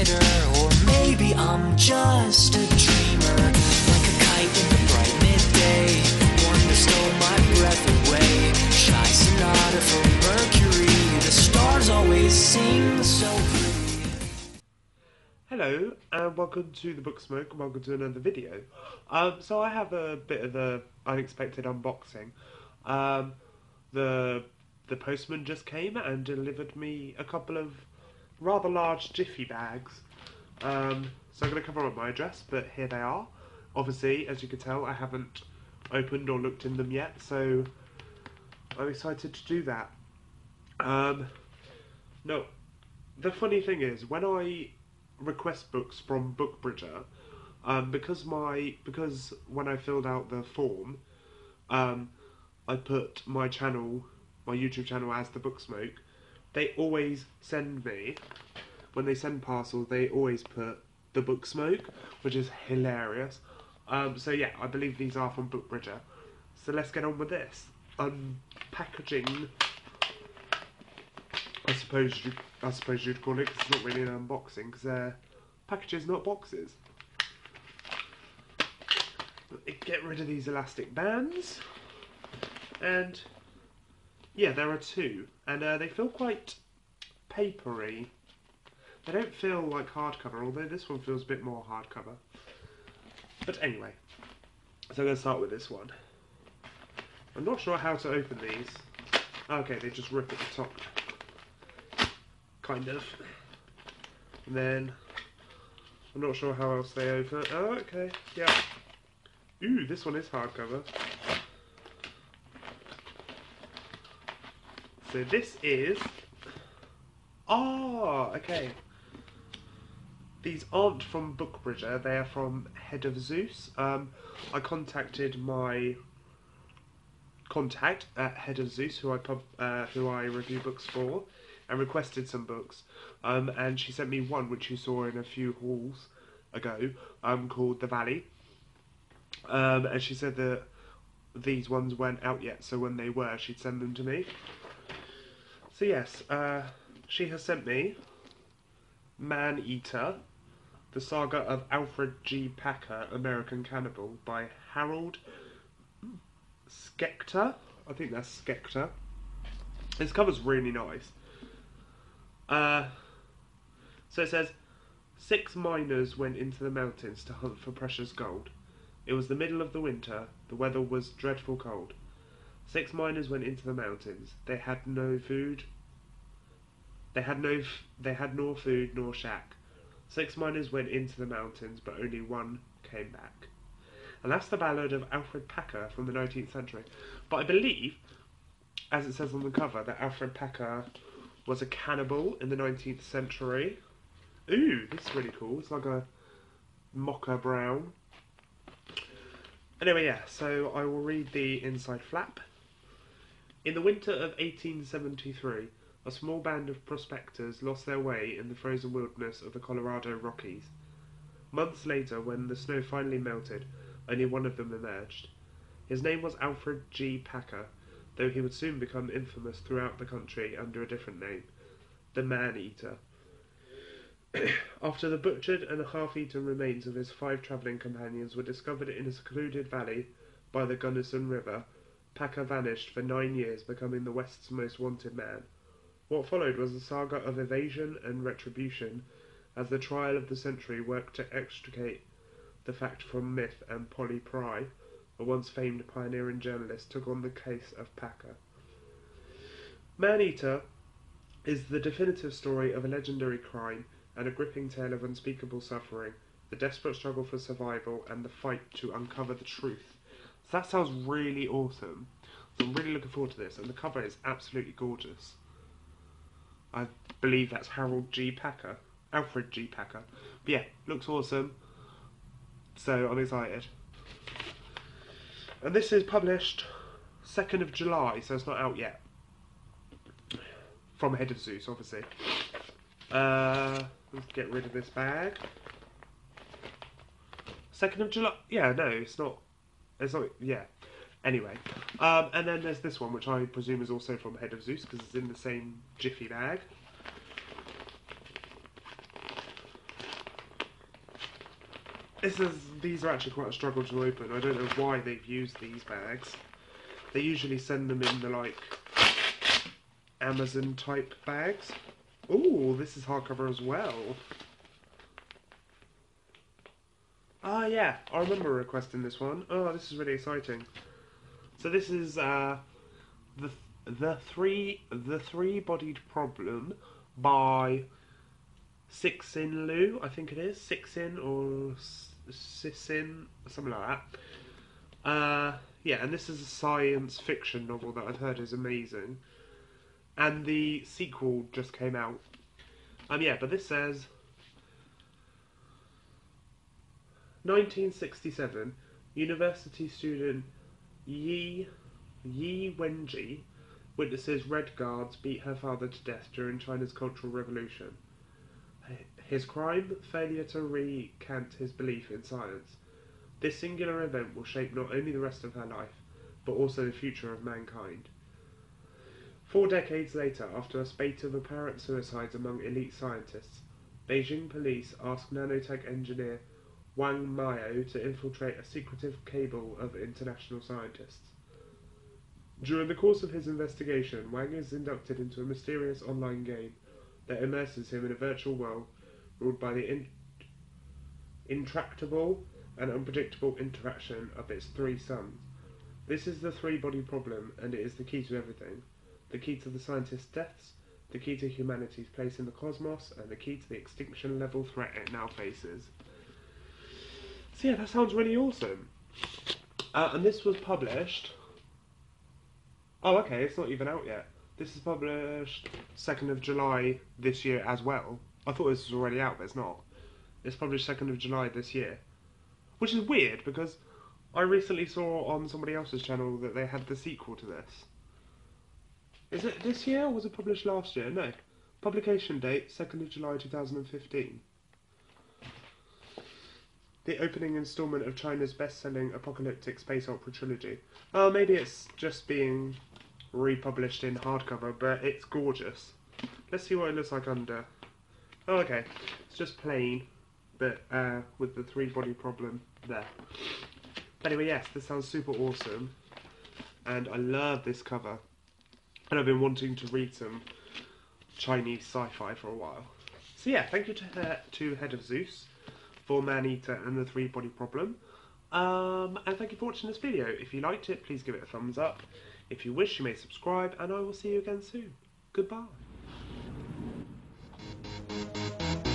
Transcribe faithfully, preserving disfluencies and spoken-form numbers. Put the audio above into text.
wonder, or maybe I'm just a dreamer, like a kite in the bright midday, one that stole my breath away. Shy sonata from Mercury, the stars always sing so pretty. Hello and welcome to the Book Smoke and welcome to another video. Um, so I have a bit of an unexpected unboxing. Um, the the postman just came and delivered me a couple of rather large Jiffy bags. Um, so I'm going to cover up my address, but here they are. Obviously, as you can tell, I haven't opened or looked in them yet, so I'm excited to do that. Um, no, the funny thing is, when I request books from BookBridger, um, because my because when I filled out the form, um, I put my channel, my YouTube channel as the Book Smoke. They always send me, when they send parcels, they always put the Book Smoke, which is hilarious. Um, so yeah, I believe these are from BookBridger. So let's get on with this unpackaging. I suppose you, I suppose you'd call it, 'cause it's not really an unboxing, because they're packages, not boxes. Get rid of these elastic bands, and yeah, there are two, and uh, they feel quite papery. They don't feel like hardcover, although this one feels a bit more hardcover. But anyway, so I'm going to start with this one. I'm not sure how to open these. Okay, they just rip at the top. Kind of. And then, I'm not sure how else they open. Oh, okay, yeah. Ooh, this one is hardcover. So this is... Oh, okay. These aren't from BookBridger, they are from Head of Zeus. Um, I contacted my contact at Head of Zeus, who I pub, uh, who I review books for, and requested some books. Um, and she sent me one which you saw in a few hauls ago, um, called The Valley. Um, and she said that these ones weren't out yet, so when they were, she'd send them to me. So yes, uh, she has sent me Man-Eater, the saga of Alfred G. Packer, American Cannibal, by Harold Schechter. I think that's Schechter. This cover's really nice. Uh, so it says, six miners went into the mountains to hunt for precious gold. It was the middle of the winter. The weather was dreadful cold. Six miners went into the mountains. They had no food. They had no. F they had nor food nor shack. Six miners went into the mountains, but only one came back. And that's the ballad of Alfred Packer from the nineteenth century. But I believe, as it says on the cover, that Alfred Packer was a cannibal in the nineteenth century. Ooh, this is really cool. It's like a mocha brown. Anyway, yeah, so I will read the inside flap. In the winter of eighteen seventy-three, a small band of prospectors lost their way in the frozen wilderness of the Colorado Rockies. Months later, when the snow finally melted, only one of them emerged. His name was Alfred G. Packer, though he would soon become infamous throughout the country under a different name, the Man-Eater. After the butchered and half-eaten remains of his five travelling companions were discovered in a secluded valley by the Gunnison River, Packer vanished for nine years, becoming the West's most wanted man. What followed was a saga of evasion and retribution, as the trial of the century worked to extricate the fact from myth, and Polly Pry, a once famed pioneering journalist, took on the case of Packer. Man-Eater is the definitive story of a legendary crime and a gripping tale of unspeakable suffering, the desperate struggle for survival, and the fight to uncover the truth. So that sounds really awesome. So I'm really looking forward to this, and the cover is absolutely gorgeous. I believe that's Harold G. Packer. Alfred G. Packer. But yeah, looks awesome. So I'm excited. And this is published second of July, so it's not out yet. From Head of Zeus, obviously. Uh, let's get rid of this bag. second of July? Yeah, no, it's not. It's not, yeah. Anyway. Um, and then there's this one, which I presume is also from Head of Zeus, because it's in the same Jiffy bag. this is these are actually quite a struggle to open. I don't know why they've used these bags. They usually send them in the like Amazon type bags. Ooh, this is hardcover as well. Ah, yeah, I remember requesting this one. Oh, this is really exciting. So this is uh, the the three the three-bodied problem by Cixin Liu, I think it is Cixin or Cixin, something like that. Uh, yeah, and this is a science fiction novel that I've heard is amazing, and the sequel just came out. Um, yeah, but this says nineteen sixty-seven, university student Yi Yi Wenji witnesses Red Guards beat her father to death during China's Cultural Revolution. His crime? Failure to recant his belief in science. This singular event will shape not only the rest of her life, but also the future of mankind. Four decades later, after a spate of apparent suicides among elite scientists, Beijing police asked nanotech engineer Wang Miao to infiltrate a secretive cabal of international scientists. During the course of his investigation, Wang is inducted into a mysterious online game that immerses him in a virtual world ruled by the in intractable and unpredictable interaction of its three suns. This is the three-body problem, and it is the key to everything. The key to the scientist's deaths, the key to humanity's place in the cosmos, and the key to the extinction-level threat it now faces. So yeah, that sounds really awesome. Uh, and this was published... Oh, okay, it's not even out yet. This is published second of July this year as well. I thought this was already out, but it's not. It's published second of July this year. Which is weird, because I recently saw on somebody else's channel that they had the sequel to this. Is it this year, or was it published last year? No. Publication date, second of July two thousand fifteen. The opening instalment of China's best-selling apocalyptic space opera trilogy. Oh, maybe it's just being republished in hardcover, but it's gorgeous. Let's see what it looks like under. Oh, okay. It's just plain, but uh, with the three-body problem there. But anyway, yes, this sounds super awesome, and I love this cover. And I've been wanting to read some Chinese sci-fi for a while. So yeah, thank you to, uh, to Head of Zeus for Man-Eater and the three-body problem. Um, and thank you for watching this video. If you liked it, please give it a thumbs up. If you wish, you may subscribe, and I will see you again soon. Goodbye.